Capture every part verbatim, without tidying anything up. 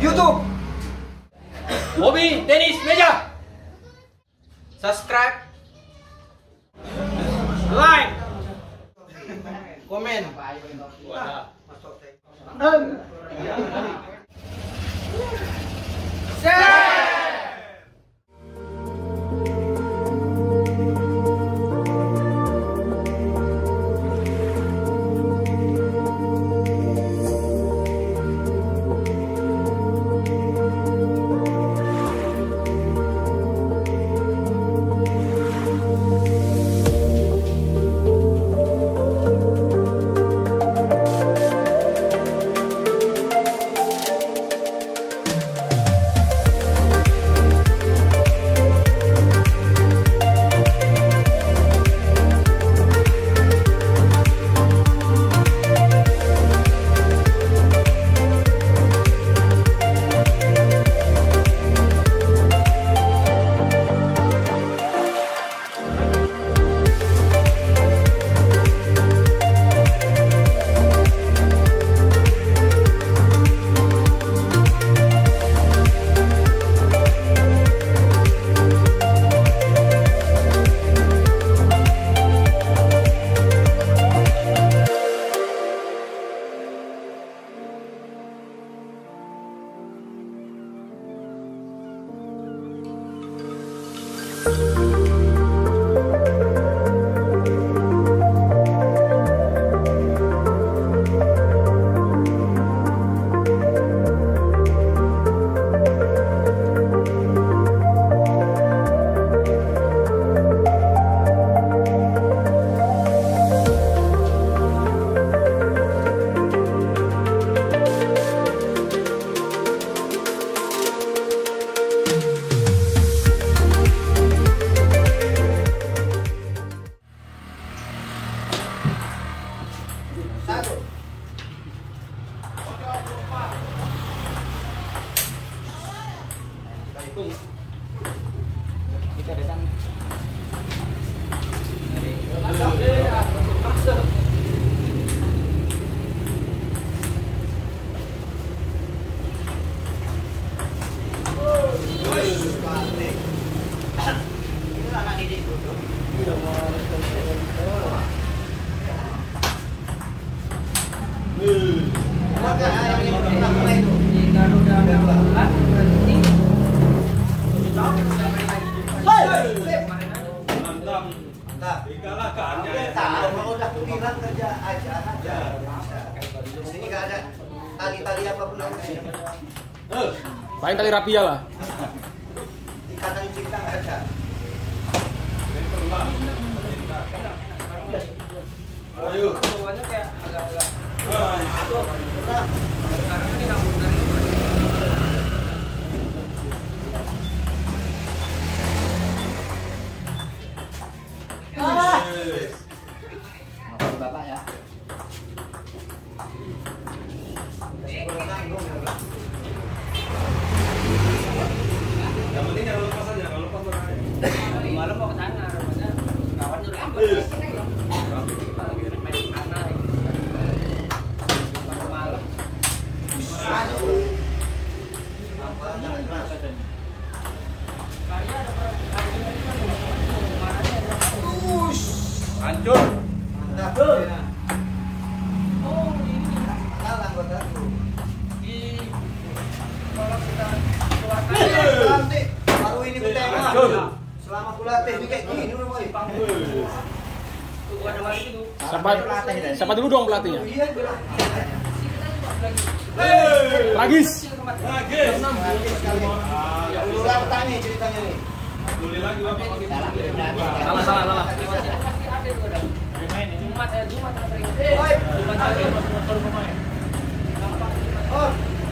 YouTube. Hobi tenis meja. Subscribe, Like. komen. Kita datang. Udah bilang kerja aja aja. Sini nggak ada tali-tali apapun yang paling tali rapia lah. ikatan cinta nggak ada. Ayo. Semuanya kayak agak-agak. Bapak ya. Yang penting jangan lepas aja, kalau lepas orang. Malam mau ke sana, rumahnya kawan udah ribet. Main sana. Malam. Hancur. Baru ini bertema. Selama kulatih kayak gini udah boy. Siapa, siapa dulu dong pelatihnya? Tragis. Tragis. Ulang tanya ceritanya nih. Boleh lagi Bapak. Salah, salah, salah. Jumat ya, Jumat. Boy. Oh.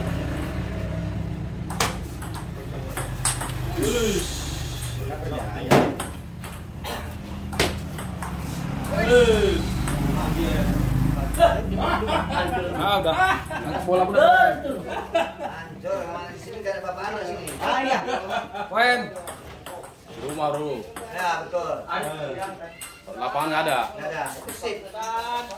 Ah, udah. Angkat bola udah. Hancur, emang di sini gak ada bapak sini. Ah iya. Poin. Rumah ru. Ya betul. Lapangan nggak ada. Nggak ada. Itu sip.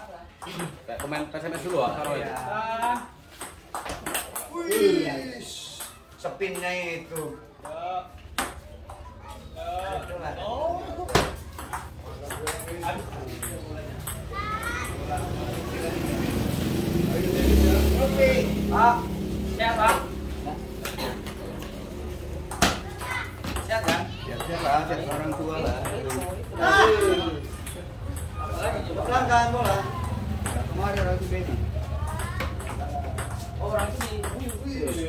Kayak pemain P S M S dulu ah, taruh ya. Wih. mainnya itu. Itulah. Oke. Pak, sehat Pak? Sehat kan? Siap lah, siap orang tua lah. Pelanggan bola. Kemarin orang itu beda. Oh, orang itu di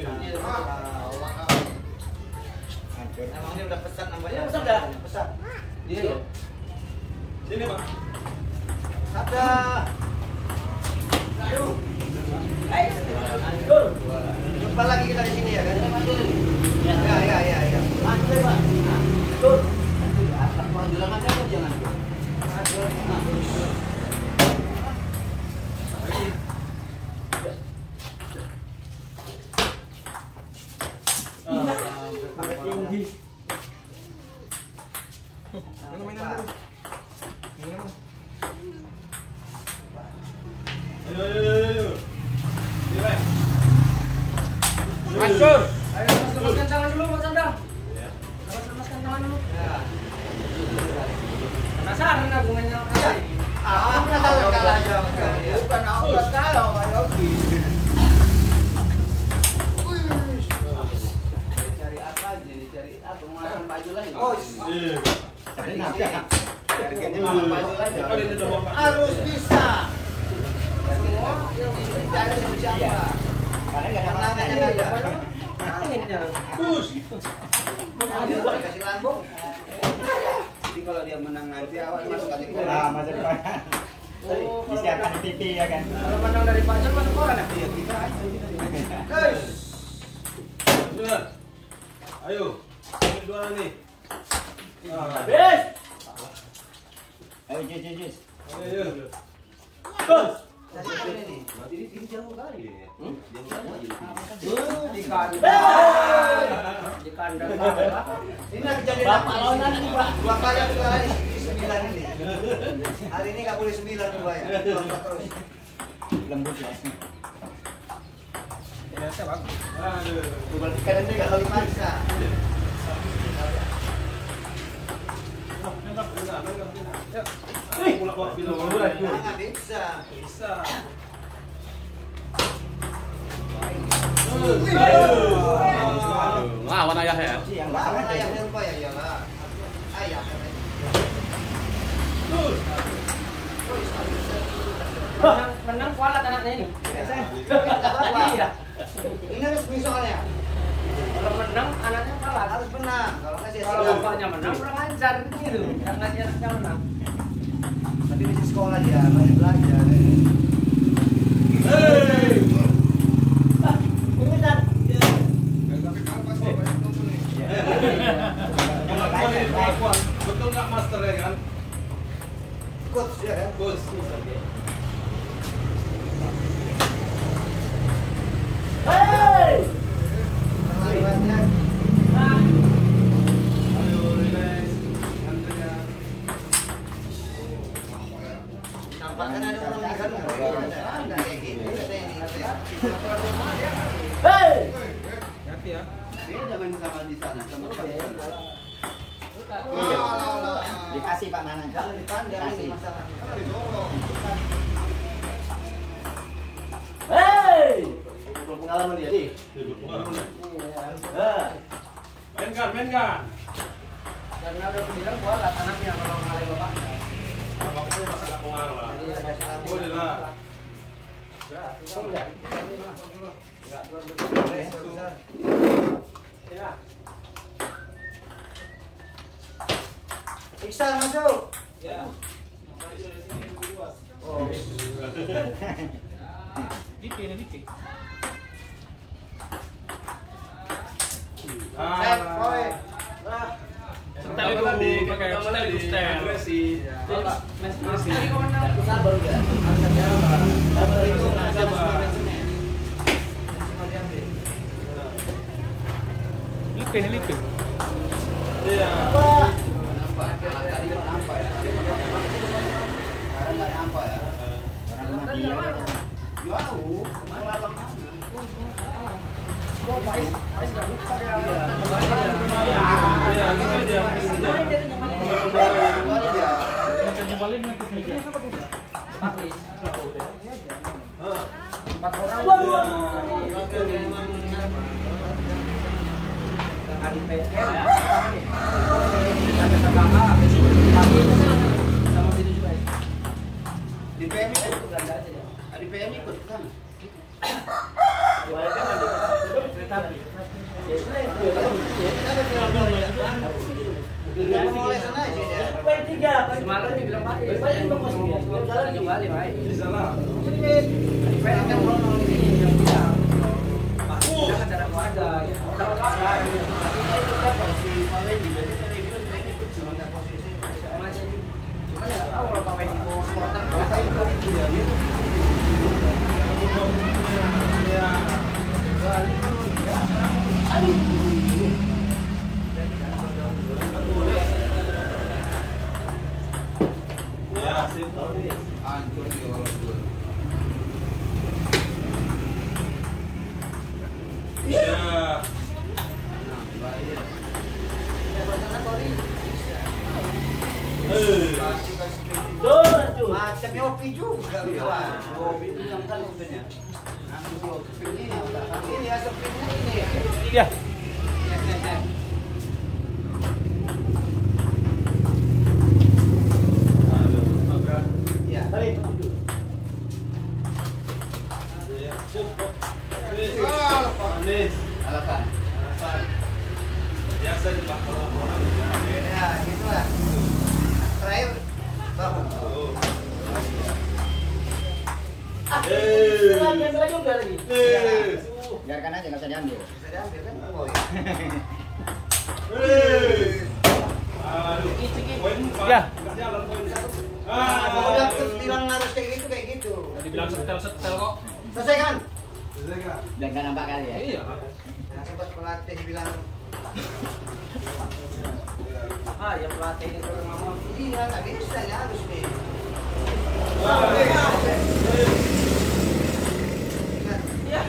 Emang dia udah pesan namanya? Pesan dah? Pesan. Dia ya? Sini, Pak. Ada. Aduh. Tur. Jumpa lagi kita di sini ya kan? Ya, Ya, ya, ya, ya. Mantul, Pak. Tur. Kalau bilang aja kok jangan. Tinggi. Ayo, ayo, ayo, ayo. Sini, Pak. Masuk. Ayo, lemaskan tangan dulu, Mas Anda. Lemaskan tangan dulu. Ya. Penasaran aku mainnya apa? Ah, pernah tahu kalah aja. Bukan aku nggak tahu, Pak Yogi. Cari apa aja nih? Cari apa? Mau ngasih baju lain? Oh, Iya. harganya mahal baju aja. Oh, ini udah bapak. Harus bisa. Semua yang dicari siapa? Karena nggak ada menangnya nggak ada. Anginnya. Bus. Kasih lambung. Jadi kalau dia menang nanti awal masuk kategori. Nah, masuk koran. Oh, Disiapkan di T V ya kan. kalau menang dari pacar masuk koran ya? Iya, kita aja. Guys. Sudah. Ayo. Ini dua nih. Ah. Bis. Ayo, jus, jus, jus. Ayo, ayo. Bus. Kasih ini nih. Berarti ini jauh kali ya? Hmm? Jauh aja. Di kandang. Di kandang. Ini lagi jadi Bapak lawanan nih, Pak. Dua kali dua kali sembilan ini. Hari ini nggak boleh sembilan tuh ya. Terus. Lembut ya. Aduh. Berarti kadang dia nggak kali paksa. Pulang bawa bilang Nggak bisa. bisa. Lawan ayah ya. Yang Wah, belakang aja. ayahnya lupa ya iyalah. Ayah. Menang, menang kualat anaknya ini. Iya. Ini harus bisa soalnya. Kalau menang anaknya kualat. Harus menang. Kalau nggak Kalau sia-sia. bapaknya menang kurang ajar gitu. Yang ngasih anaknya menang. Tapi masih sekolah dia, masih belajar. Betul nggak master ya kan? Coach ya kan? Bus. Hei! Terlibatnya. Ayo, relax. Santai ya. Nampaknya ada orang di kan? Nggak kayak gitu. Ada yang ini. Hei! Hati ya. Beda main sama di sana sama saya. Dikasih Pak Nanang. Kalau dipandang ini masalah. Hei! Pengalaman dia di. Mainkan, mainkan. Karena udah bilang kualat anaknya kalau ngalahin bapaknya. Bapaknya masa nggak pengaruh lah. Boleh lah. Iksan masuk. Ya. Oh. Set, boy. Nah, Setel itu pakai setel itu setel. Agresi. Masih kau menang. sabar enggak? Sabar itu sabar. Lipin, lipin. Iya. Nampak. Tadi kan nampak ya. Sekarang nggak nampak ya. Orang rumah dia. Jauh. Kemana? Di P M ikut di P M ikut kan? Semalam dibilang Pak, banyak yang mau jalan kembali, Pak. Di sana. P N kan belum ini yang bilang. Pak, jangan ada keluarga. Kalau keluarga, tapi saya itu kan posisi Pak Wendy, jadi saya itu saya ikut cuma nggak posisi sama aja. Cuma ya tahu kalau Pak Wendy mau supporter, saya itu dia gitu. Ya, sip. Hancur di orang tua. Ya. Eh. Macamnya opi juga. Kopi itu yang kan kopinya. Ini yang udah Ini ya sepinnya ini. Iya. Ya. Manis. alasan. Biasa di orang orang. Ya, gitu lah. Terakhir bahu. Eh. juga lagi. Eh. Biarkan aja nggak usah diambil. Bisa diambil kan boy. Eh. Aduh. Poin empat. Ya. Nggak jalan poin satu. Ah, Ah. kalau udah terus bilang harus kayak gitu kayak gitu. Dibilang setel-setel kok. Selesai kan? Selesai nggak? Dan nggak nampak kali ya. Iya. Nah, sempat pelatih bilang, Ah, ya pelatih itu ngomong. iya nggak bisa ya harus nih. Iya.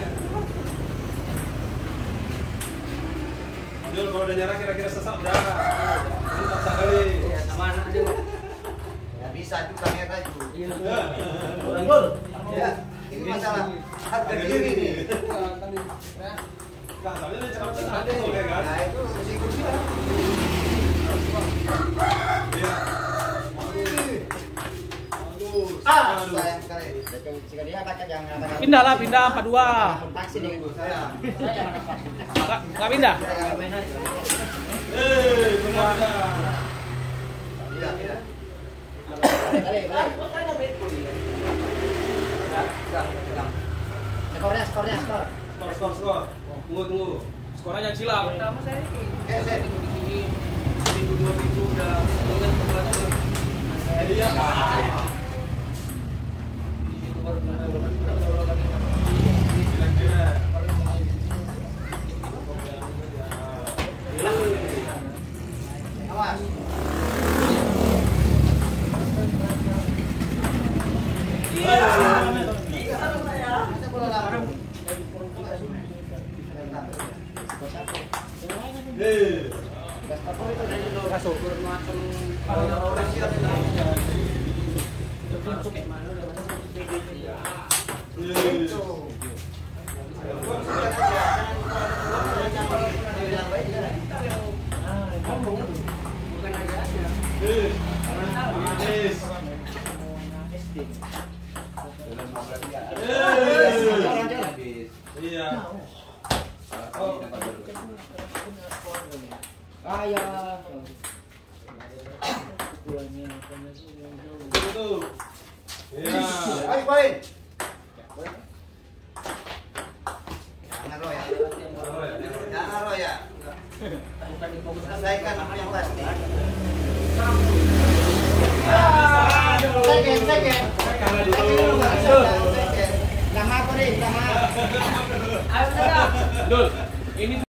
Jul, kalau udah nyerah kira-kira sesat udah. Ini paksa kali. Ya sama anak aja. Ya bisa juga kamera itu. Iya. Ya. Ya, ini masalah harga diri nih. Nggak, soalnya dia cepat-cepat tuh, ya kan? Nah itu risiko dia. Iya. Aduh. Ah, Aduh. sayang sekali. Jika dia kaca jangan apa. Pindah lah, pindah empat dua. Vaksin nih. Saya. Enggak, enggak pindah. Saya Eh, benar. tidak tidak. Balik, balik. Skornya, skornya, skor. Skor, skor, skor. Tunggu, tunggu. Skornya jangan silam. Pertama saya ini. Eh, saya. Minggu dua minggu udah ingat pelatih. Iya. Itu baru lagi. Kira-kira. Awas. Masa bola lama? Eh. Masuk. Eh. Bukan aja aja. Eh. Manis. Eh. Iya. Ayah. Itu. Iya. Ayo poin. Jangan roh ya. Jangan roh ya. Selesaikan yang pasti. Second, second. Second. Lama apa nih? Lama. Ayo, Dul, ini